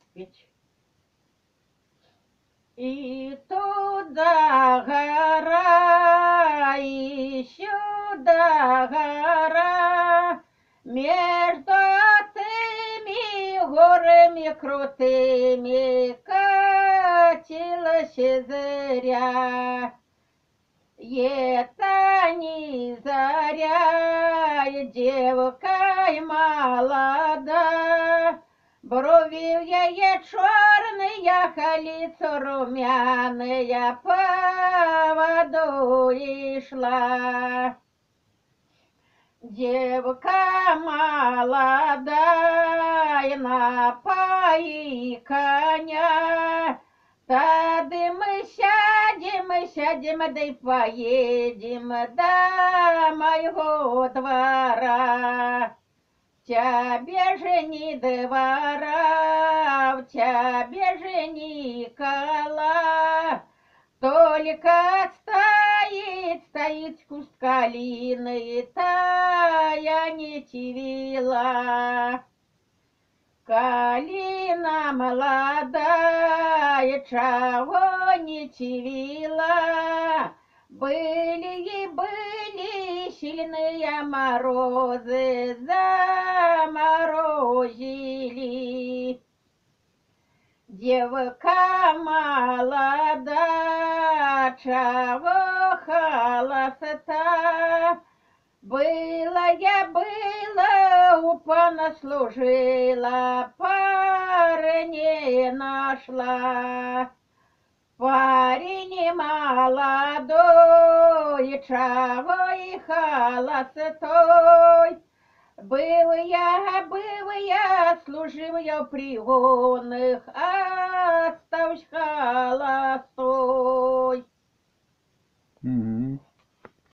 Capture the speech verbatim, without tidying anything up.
печь. И туда гора, и сюда гора, между теми горами крутыми катилась зря. Это не заря, и девка и молода, брови ее черные, а лицо румяное, по воду и шла. Девка молодая, напои коня, тады мы сядем, мы сядем, да и поедем до моего двора. В тебе же не двора, в тебе же Никола, только стоит, стоит куст калины, тая не чивила. Калина молодая, чего не чивила, были и были сильные морозы, заморозили. Девка молода, чего холоста, было я было, у пана служила, пары не нашла. Парень молодой, чего и холостой, был я, был я, служил я в пригонных, а